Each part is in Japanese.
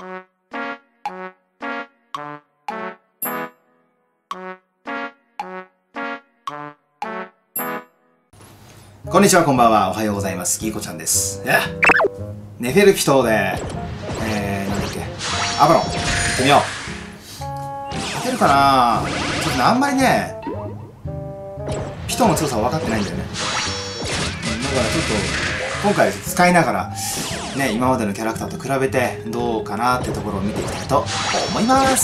こんにちは、こんばんは、おはようございます。ギーコちゃんです。ネフェルピトーで、なんだっけ、アバロン、行ってみよう。勝てるかな。ちょっとあんまりね、ピトーの強さは分かってないんだよね。だからちょっと、今回使いながら、ね、今までのキャラクターと比べて、どうかなってところを見ていきたいと思います。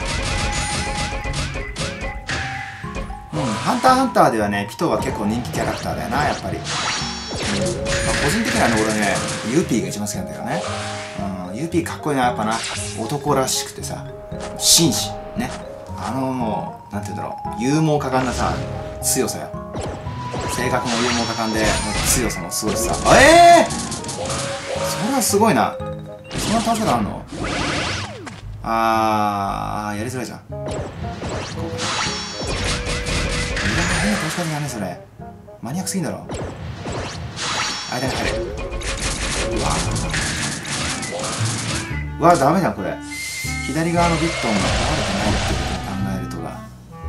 ハンターハンターではね、ピトーは結構人気キャラクターだよな、やっぱり。個人的にはね、俺ね、ユーピーが一番好きなんだよね。ユーピーかっこいいな、やっぱな。男らしくてさ、紳士、ね。もう、なんて言うんだろう、勇猛果敢なさ、強さよ。性格も勇猛果敢で、強さもすごいしさ。それはすごいな。そんな倒し方あんの？やりづらいじゃん。変な倒し方だね、それ。マニアックすぎんだろ。間に入れ。うわ、ダメだ、これ。左側のビットンが倒れてないってことを考えるとだ。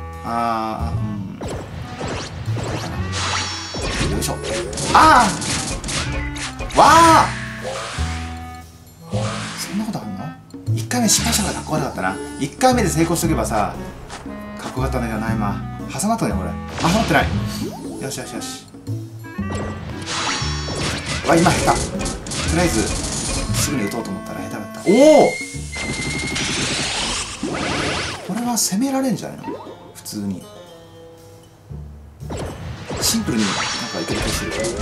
こうかな。よいしょ。そんなことあんの？ 1 回目失敗したからかっこ悪かったな。1回目で成功しとけばさ、かっこよかったんだけどな、今。挟まったね、これ。挟まってない。よしよしよし。今下手。とりあえず、すぐに打とうと思ったら下手だった。これは攻められんじゃないの？普通に。シンプルになんかいける気がする。びっくり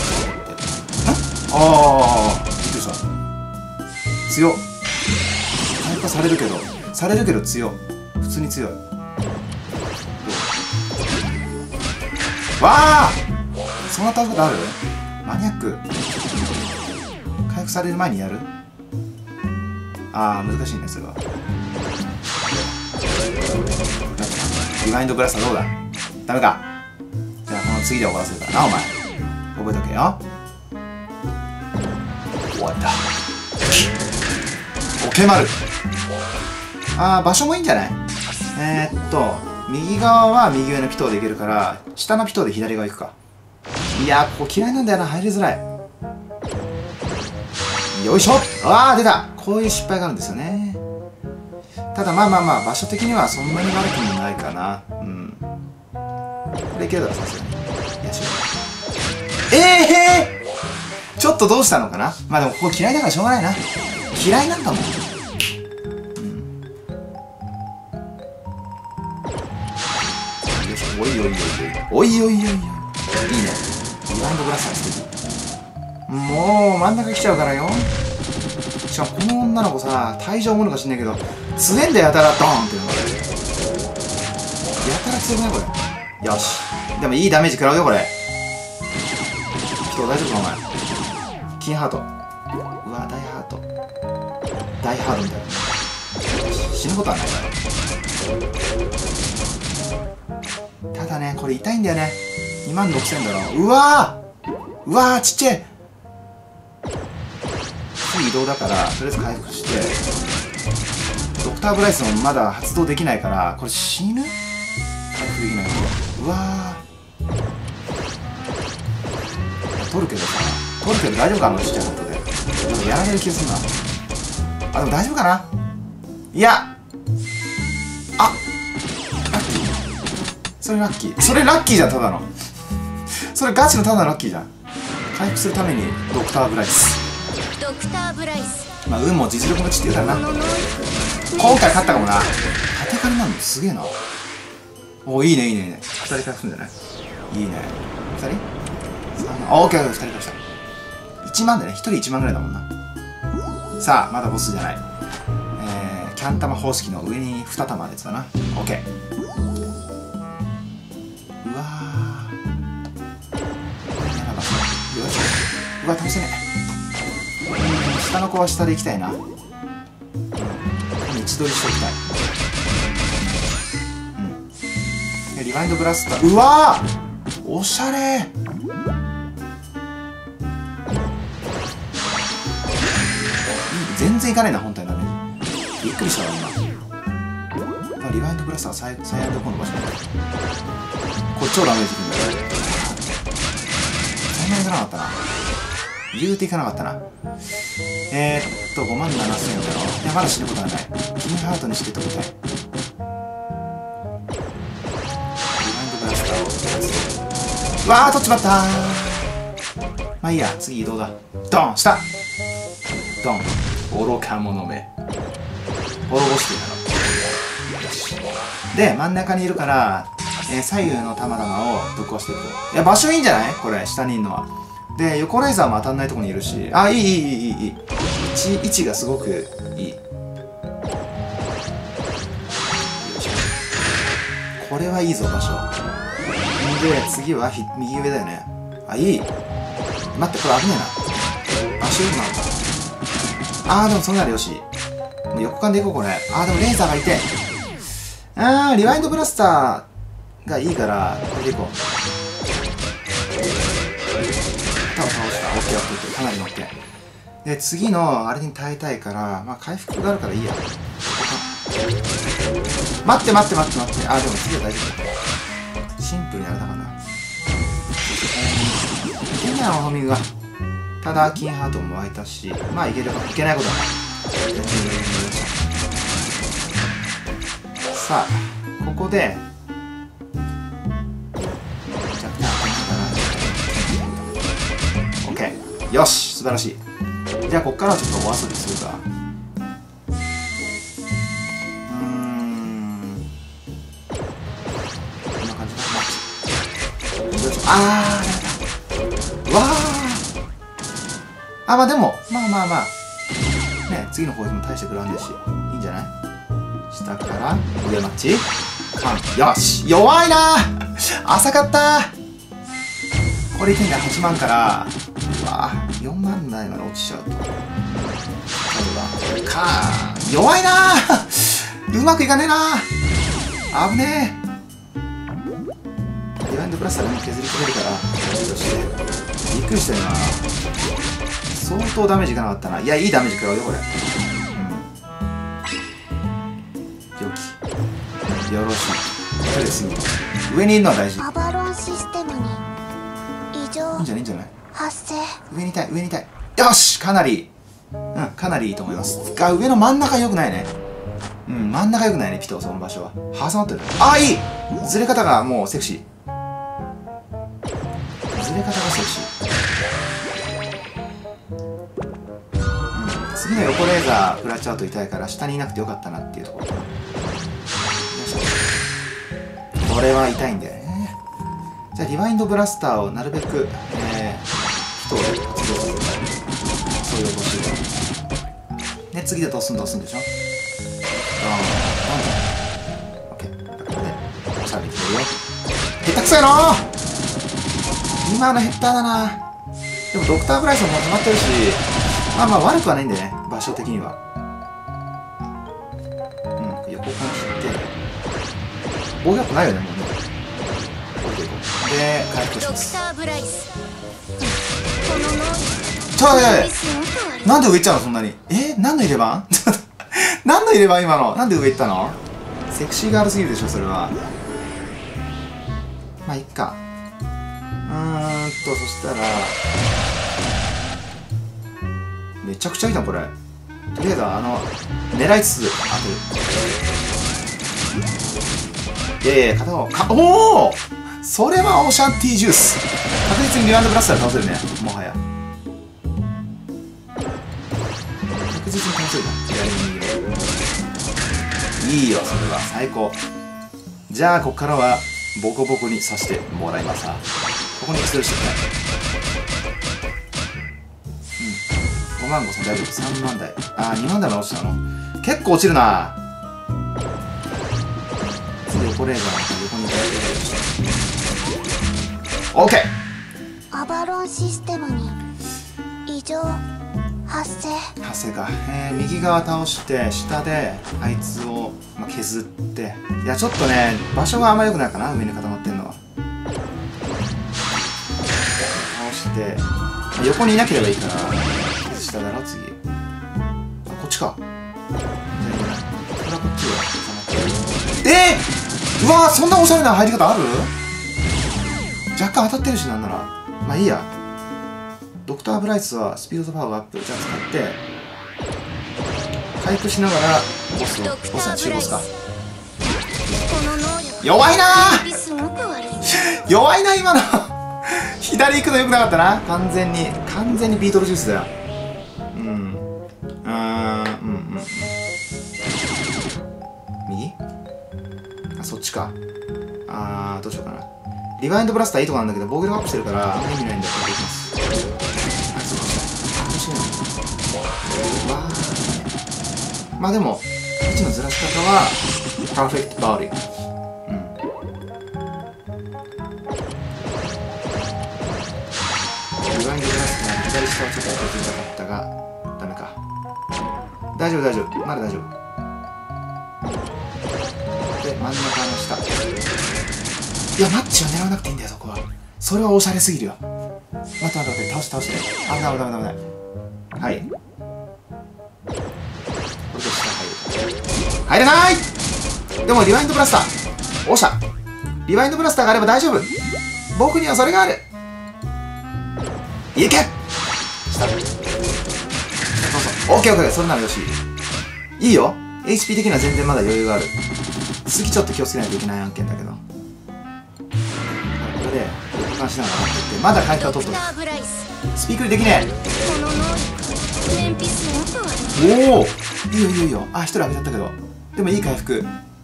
した。強っ。回復されるけど強っ。普通に強い。そんな倒すことある？マニアック。回復される前にやる？難しいね、それは。リマインドブラスターどうだ？ダメか。じゃあこの次で終わらせるからな、お前。覚えとけよ。終わった。オケマル。場所もいいんじゃない？右側は右上のピトーでいけるから、下のピトーで左側行くか。いやー、ここ嫌いなんだよな、入りづらい。よいしょ。出た。こういう失敗があるんですよね。ただまあ、場所的にはそんなに悪くもないかな。これいけるだろ、さすがに。よし。ちょっとどうしたのかな。でもここ嫌いだからしょうがないな。嫌いなんだもん。おい。いいね。リバウンドブラスターしてる。もう真ん中来ちゃうからよ。しかもこの女の子さ、体重重いのか知んないけど、強えんだよ、やたらドーンっていうのが。やたら強くないこれ。よし。でもいいダメージ食らうよ、これ。人大丈夫か、お前。金ハート。うわ、大ハート。大ハートみたいな。死ぬことはないだろ。ただね、これ痛いんだよね。26000だろ。うわーちっちゃい。すぐ移動だから、とりあえず回復して。ドクターブライスもまだ発動できないから、これ死ぬ？回復できない。うわー。取るけど大丈夫か、ちっちゃいことで。なんかやられる気がするな。でも大丈夫かな。いやそれラッキー。それラッキーじゃん、ただの。それガチのただのラッキーじゃん。回復するためにドクターブライス。運も実力のちって言うからな。今回勝ったかもな。縦刈りなんのすげえな。いいね。2人回復するんじゃない？いいね。2人？オッケー、2人回復した。1万でね、1人1万ぐらいだもんな。さあ、まだボスじゃない。キャン玉方式の上に2玉あるやつだな。オッケー。うわ、倒せねえ。下の子は下で行きたいな。位置取りしておきたい。リバインドブラスター。うわー、おしゃれ。全然いかないな、本体だね。 びっくりしたわ今。リバインドブラスター最悪どこの場所だ。これ超ダメージくんだよ。そんなにいかなかったな。言うていかなかったな。5万7000円だろ。いや、まだ死ぬことはない。キングハートにしてときたい。リバインドブラスターを。わー、取っちまったー。まあいいや、次移動だ。ドン下ドン愚か者め。滅ぼしてやろう。よし。で、真ん中にいるから、左右の玉々をぶっ壊していく。いや、場所いいんじゃないこれ、下にいるのは。で、横レーザーも当たんないとこにいるし。あ、いい。位置がすごくいい。これはいいぞ、場所。で、次は右上だよね。あ、いい。待って、これ危ねえな。場所よくなかった。でもそんならよし。もう横間でいこう、これ。でもレーザーがいて。リワインドブラスターがいいから、これでいこう。倒した。オッケー。かなりオッケー。で、次のあれに耐えたいから、まあ回復があるからいいや。待って。でも次は大丈夫。シンプルにあれだからな。いけんなよ、ホーミングが。ただ、金ハートも湧いたし、まあいけないことはない。さあ、ここで、OK。よし、素晴らしい。じゃあ、こっからはちょっとお遊びするか。こんな感じかな。まあでも、まあ。ね、次の攻撃も大してくらんでし、いいんじゃない？下から、上マッチ。よし弱いな浅かったこれ1点が8万から、4万台まで落ちちゃうと。弱いなうまくいかねえな危ねえ。リワインドブラスターでも削り取れるから、びっくりしたよな。相当ダメージいかなかったな。いや、いいダメージ食らうよ、これ。良き。よろしい。これですよ。上にいるのは大事。 アバロンシステムに異常いいんじゃない発生。 上にいたい。よしかなりかなりいいと思います。上の真ん中良くないね。真ん中良くないね、ピトー、その場所は。挟まってる。いいずれ方がもうセクシー。次の横レーザー食らっちゃうと痛いから下にいなくてよかったなっていうところ。これは痛いんだよね。じゃあリワインドブラスターをなるべく人を発動させる。そういう方針で次でどうすんでしょ。オッケー。これでおしゃれできてるよ。下手くそやろ今のヘッダーだな。でもドクターブライスも始まってるし、まあ悪くはないんだよね、場所的には。横から切って防御力ないよね、もうね。で回復します。なんで上行っちゃうのそんなに。何の入れ歯何の入れ歯今の。なんで上行ったの。セクシーガールすぎるでしょそれは。まあいっか。そしたらめちゃくちゃいいじゃんこれ。とりあえず狙いつつ当てる。片方おおそれはオーシャンティージュース。確実にリワインドブラスターで倒せるね。もはや確実に倒せるな。いいよそれは最高。じゃあここからはボコボコにさせてもらいます。ここに薬してくれ。5万5千大丈夫。3万台。2万台まで落ちたの。結構落ちるな。次横レーザーの横にいただいてオッケー。 アバロンシステムに異常発生か。右側倒して下であいつを削って。いやちょっとね場所があんま良くないかな、上に固まってんのは。倒して横にいなければいいから。下だろ次。こっちか。全然いない。 はこっちよ。うわー、そんなおしゃれな入り方ある？若干当たってるし、なんなら。まあいいや。ドクター・ブライスはスピードとパワーがアップ。じゃあ使って、回復しながら、ボスは中ボスか。弱いなー弱いな、今の左行くのよくなかったな。完全にビートルジュースだよ。右？あ、そっちか。どうしようかな。リバインドブラスターいいとこなんだけど、防御力アップしてるから、あんまり意味ないんだよ。これでいきます。まあでも、位置のずらし方は、パーフェクトバーディ。リバインドブラスター、左下をちょっと当ててみたかったが、ダメか。大丈夫、まだ大丈夫。で、真ん中の下。いや、マッチは狙わなくていいんだよ、そこは。それはおしゃれすぎるよ。待って、倒して。ダメ。はい。これで下入る。入れない！でも、リバインドブラスター。おしゃ。リバインドブラスターがあれば大丈夫。僕にはそれがある。いけ！下。オッケー。それならよし。いいよ。HP 的には全然まだ余裕がある。次ちょっと気をつけないといけない案件だけど。これで、動かしながら待ってって、まだ回復は取っとる。スピークルできねえ。おお、いいよ。あ、一人開けちゃったけど。でもいい回復。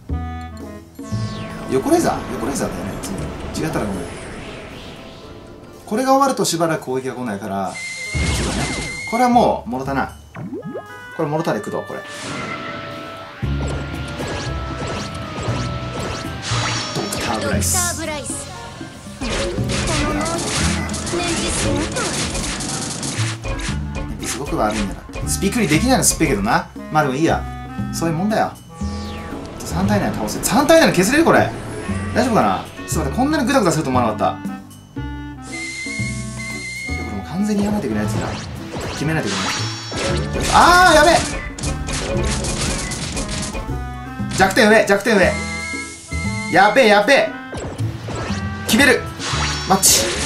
横レーザーだよね。違ったらごめん。これが終わるとしばらく攻撃が来ないから、そうだね。これはもう、モロタな。これモロタで駆動、これ。ドクターブライス。すごく悪いんだな。スピークリできないのすっぺけどな。まあでもいいや。そういうもんだよ。3体内倒せ。3体内削れるこれ。大丈夫かな。ちょっと待って、こんなにグダグダすると思わなかった。いや、これもう完全にやらないといけないやつだ。決めないといけない。やべえ。弱点上。やべえ。決める。マッチ。